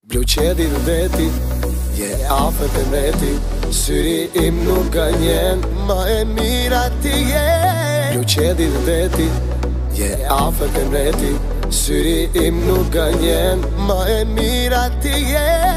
Blu qedi dhe deti, je afër të mreti. Syri im nuk gënjen, ma e mira ti je. Blu qedi dhe deti, je afër të mreti. Syri im nuk gënjen, ma e mira ti je.